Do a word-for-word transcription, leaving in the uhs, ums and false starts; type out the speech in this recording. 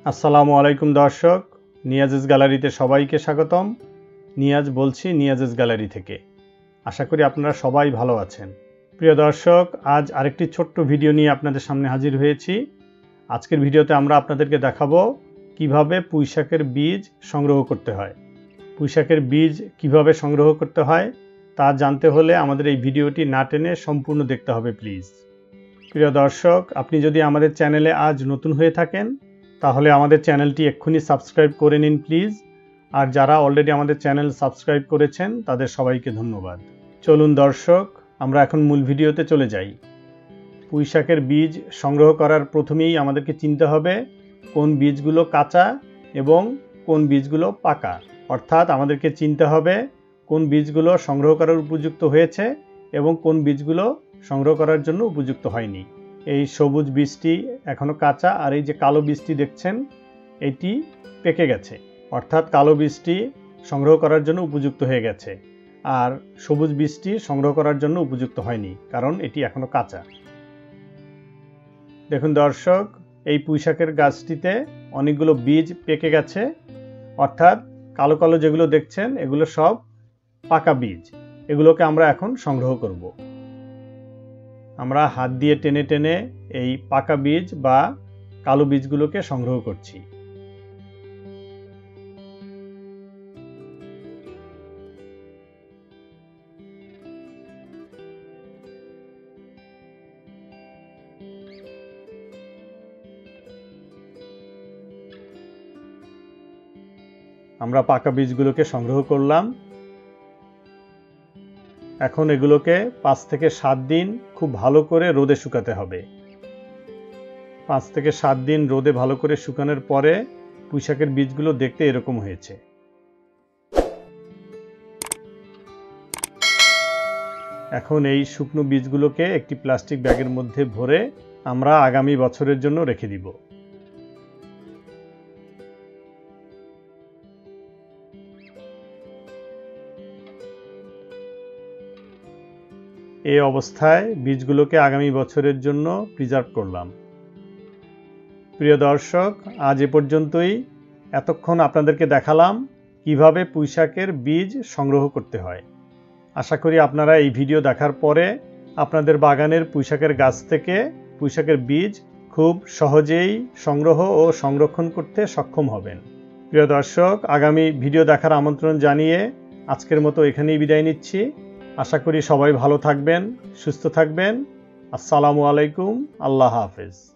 আসসালামু আলাইকুম দর্শক, নিয়াজেস গ্যালারিতে সবাইকে স্বাগতম। নিয়াজ বলছি নিয়াজেস গ্যালারি থেকে। আশা করি আপনারা সবাই ভালো আছেন। প্রিয় দর্শক, আজ আরেকটি ছোট্ট ভিডিও নিয়ে আপনাদের সামনে হাজির হয়েছি। আজকের ভিডিওতে আমরা আপনাদেরকে দেখাবো কিভাবে পুঁইশাকের বীজ সংগ্রহ করতে হয়। পুঁইশাকের বীজ কিভাবে সংগ্রহ করতে হয় তা জানতে হলে আমাদের এই ভিডিওটি না টেনে সম্পূর্ণ দেখতে হবে প্লিজ। প্রিয় দর্শক, আপনি যদি আমাদের চ্যানেলে আজ নতুন হয়ে থাকেন তাহলে আমাদের চ্যানেলটি এক্ষুনি সাবস্ক্রাইব করে নিন প্লিজ। আর যারা অলরেডি আমাদের চ্যানেল সাবস্ক্রাইব করেছেন তাদের সবাইকে ধন্যবাদ। চলুন দর্শক, আমরা এখন মূল ভিডিওতে চলে যাই। পুঁইশাকের বীজ সংগ্রহ করার প্রথমেই আমাদেরকে চিনতে হবে কোন বীজগুলো কাঁচা এবং কোন বীজগুলো পাকা। অর্থাৎ আমাদেরকে চিনতে হবে কোন বীজগুলো সংগ্রহ করার উপযুক্ত হয়েছে এবং কোন বীজগুলো সংগ্রহ করার জন্য উপযুক্ত হয়নি। এই সবুজ বীজটি এখনও কাঁচা, আর এই যে কালো বীজটি দেখছেন এটি পেকে গেছে। অর্থাৎ কালো বীজটি সংগ্রহ করার জন্য উপযুক্ত হয়ে গেছে, আর সবুজ বীজটি সংগ্রহ করার জন্য উপযুক্ত হয়নি, কারণ এটি এখনও কাঁচা। দেখুন দর্শক, এই পুঁইশাকের গাছটিতে অনেকগুলো বীজ পেকে গেছে। অর্থাৎ কালো কালো যেগুলো দেখছেন এগুলো সব পাকা বীজ। এগুলোকে আমরা এখন সংগ্রহ করব। আমরা হাত দিয়ে টেনে টেনে এই পাকা বীজ বা কালো বীজগুলোকে সংগ্রহ করছি। আমরা পাকা বীজগুলোকে সংগ্রহ করলাম। এখন এগুলোকে পাঁচ থেকে সাত দিন খুব ভালো করে রোদে শুকাতে হবে। পাঁচ থেকে সাত দিন রোদে ভালো করে শুকানোর পরে পুঁইশাকের বীজগুলো দেখতে এরকম হয়েছে। এখন এই শুকনো বীজগুলোকে একটি প্লাস্টিক ব্যাগের মধ্যে ভরে আমরা আগামী বছরের জন্য রেখে দিব। এই অবস্থায় বীজগুলোকে আগামী বছরের জন্য প্রিজার্ভ করলাম। প্রিয় দর্শক, আজ এ পর্যন্তই। এতক্ষণ আপনাদেরকে দেখালাম কিভাবে পুঁইশাকের বীজ সংগ্রহ করতে হয়। আশা করি আপনারা এই ভিডিও দেখার পরে আপনাদের বাগানের পুঁইশাকের গাছ থেকে পুঁইশাকের বীজ খুব সহজেই সংগ্রহ ও সংরক্ষণ করতে সক্ষম হবেন। প্রিয় দর্শক, আগামী ভিডিও দেখার আমন্ত্রণ জানিয়ে আজকের মতো এখানেই বিদায় নিচ্ছি। আশা করি সবাই ভালো থাকবেন, সুস্থ থাকবেন। আসসালামু আলাইকুম, আল্লাহ হাফেজ।